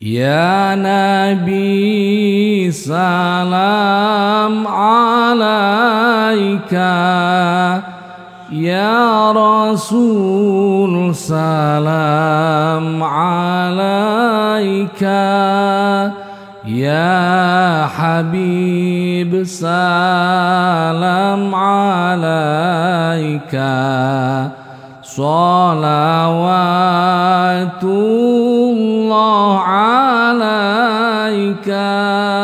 Ya Nabi salam alaika, Ya Rasul salam alaika, Ya Habib salam alaika, salawatullah alaika.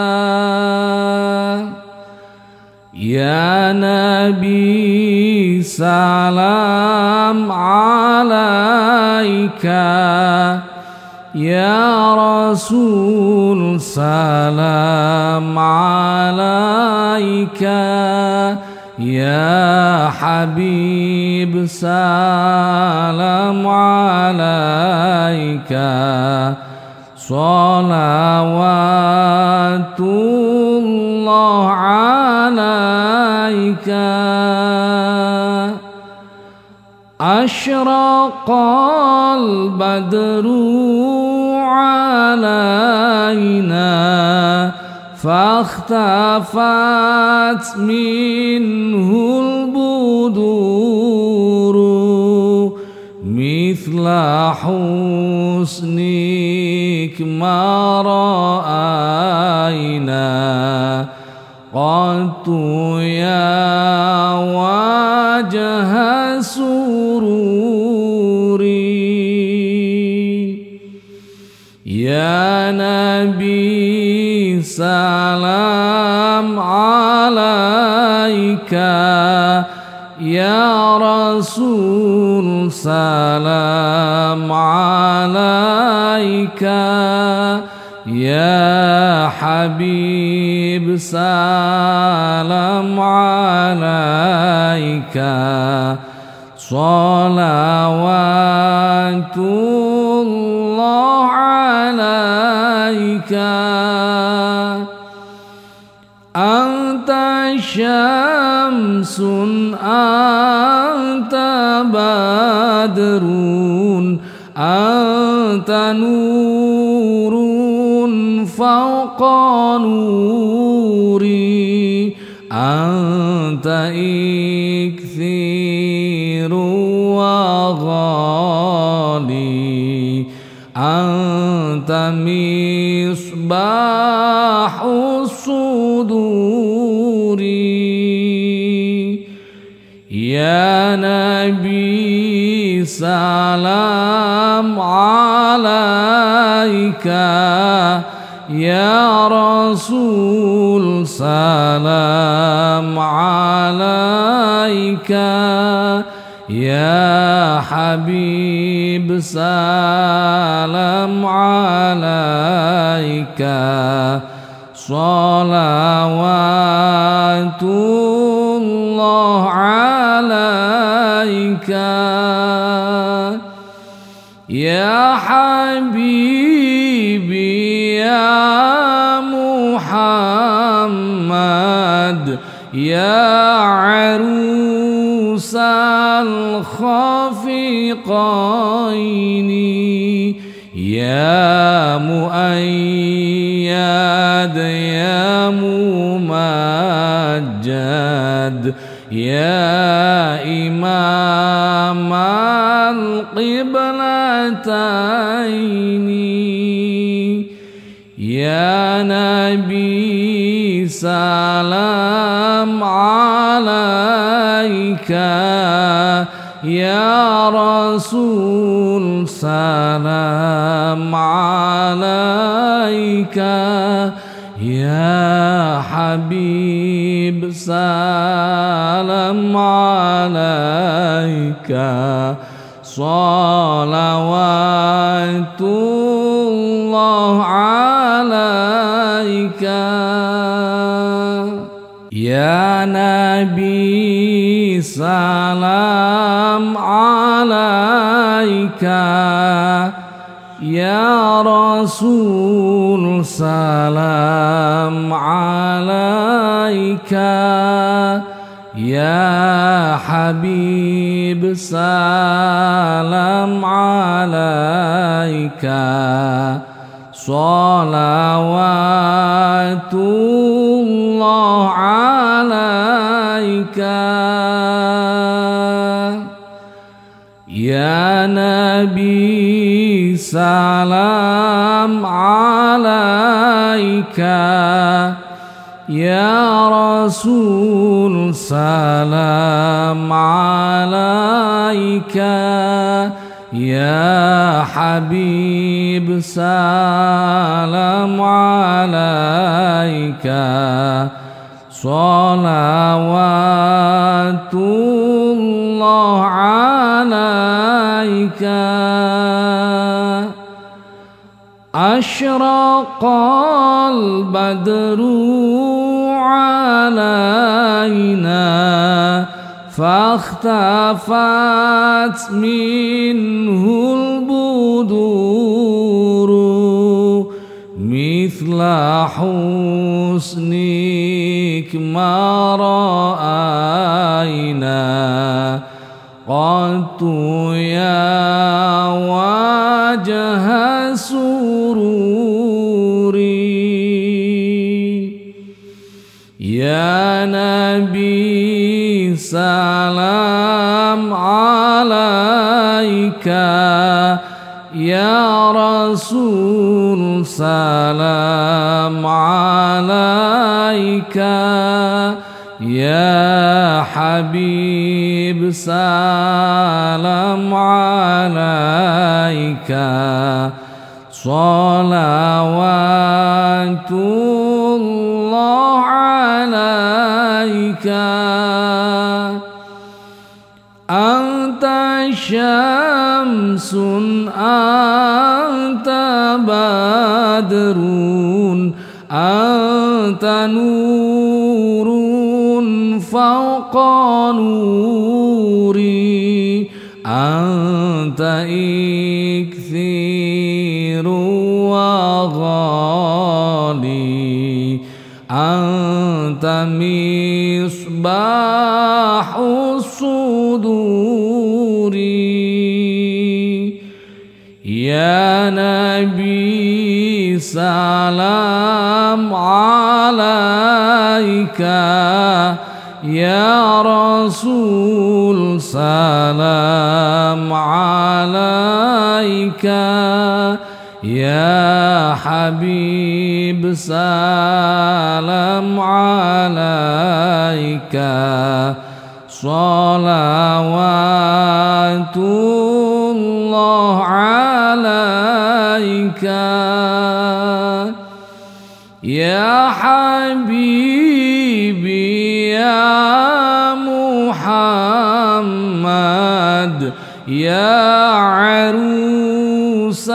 Ya Nabi salam alaika, Ya Rasul salam alaika, Ya Habib salam alaika, salawatullah alaika. Ashraqal badru alaina, fakhtafatz minhul buduru, mithla husnik ma ra'ayna qattu ya wajha sururi. Ya Nabi salam alaika, Ya Rasul salam alaika, Ya Habib salam alaika, salawatullah alaika. Anta syamsun anta badrun, anta nurun fawqa nuri, anta ikthiru wa ghali, anta misbahu suduri. Ya Nabi salam alaika, Ya Rasul salam alaika, Ya Habib salam alaika, salawatullah alaika. Ya Habibi ya Muhammad, Ya arusal khafiqaini, Ya muayyad ya mumajjad, Ya imam al-qiblataini. Ya Nabi salam alaika, Ya Rasul salam alaika, Ya Habib salam alaika, salawatullah alaika. Ya Nabi salam alaika, Ya Rasul salam alaika, Ya Habib salam alaika, صلوات الله عليك يا نبي سلام عليك يا رسول سلام عليك يا حبيب سلام عليك صلوات الله عليك أشرق البدر علينا فاختفت منه البدور مثل حسنك ما رأينا قط يا وجه سروري يا نبي سلام عليك يا رسول سلام عليك يا حبيب سلام عليك صلوات الله عليك أنت شمس أنت بدر أنت نور فوق نوري أنت إكثير وغالي أنت مصباح الصدور يا نبي سلام عليك يا رسول سلام عليك يا حبيب سلام عليك صلوات الله عليك يا حبيبي يا محمد يا عروس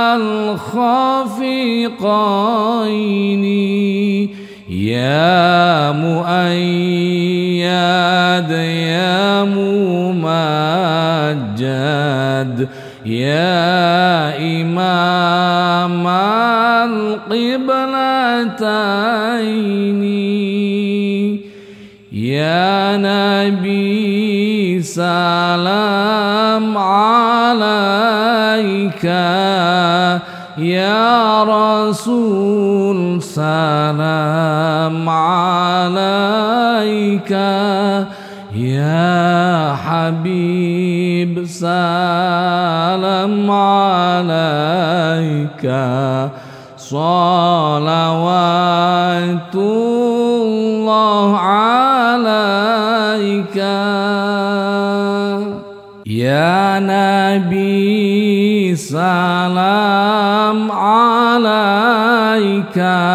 الخفقين يا مؤيد يا ممجد يا إمام القبلتين يا نبي سلام عليك يا رسول سلام عليك يا حبيب سلام عليك صلوات الله عليك يا نبي سلام عليك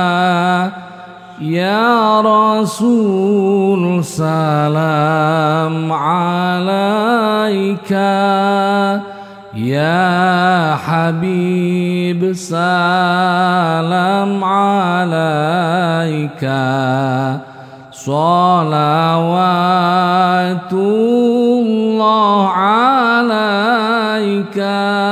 يا رسول سلام عليك يا حبيب سلام عليك صلوات الله عليك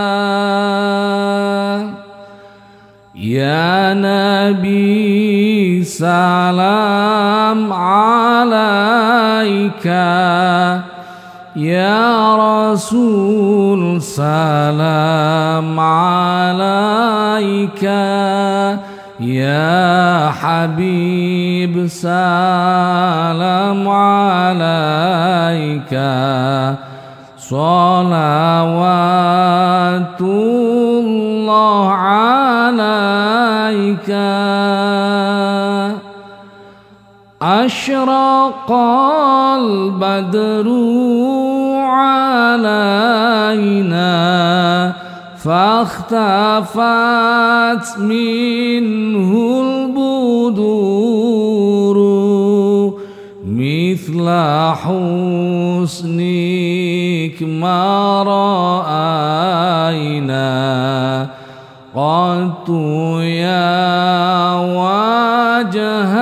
يا نبي سلام عليك يا رسول سلام عليك، يا حبيب سلام عليك، صلوات الله عليك. أشرق البدر علينا فاختفت منه البدور، مثل حسنك ما رأينا قط يا وجه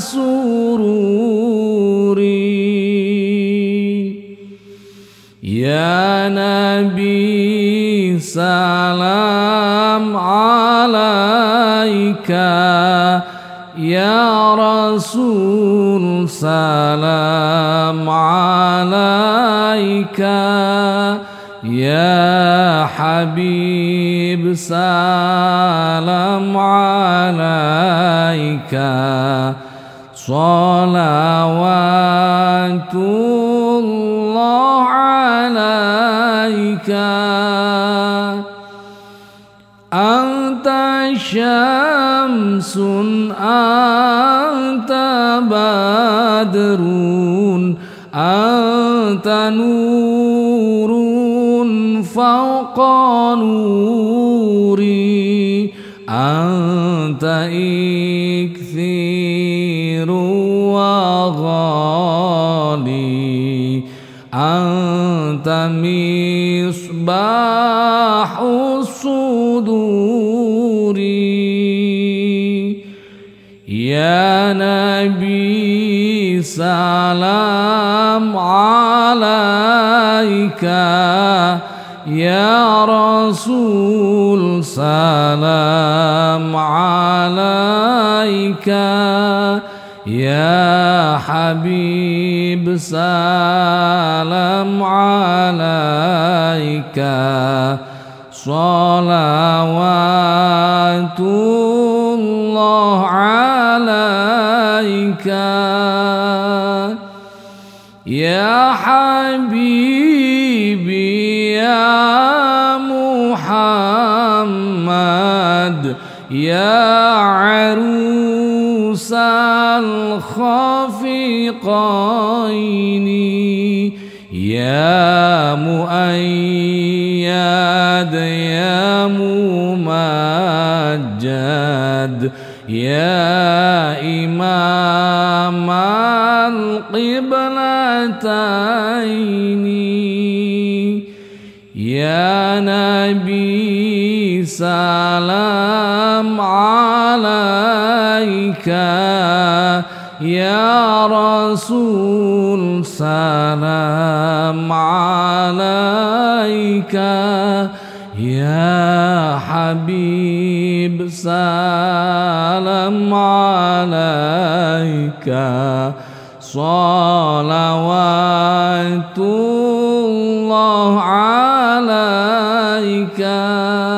سروري. يا نبي سلام عليك، يا رسول سلام عليك، يا حبيب سلام عليك، صلوات الله عليك. أنت شمس أنت بدر أنت نور فوق نوري، أنت إكثير وغالي، أنت مصباح الصدور. يا نبي سلام عليك، يا رسول سلام عليك، يا حبيب سلام عليك، صلوات الله عليك. يا حبيبي يا محمد، يا عروس الخفيقين، يا مؤيد يا ممجد، يا إمام القبلتين. يا نبي سلام عليك، يا رسول سلام عليك، يا حبيب سلام عليك، صلوات الله عليك.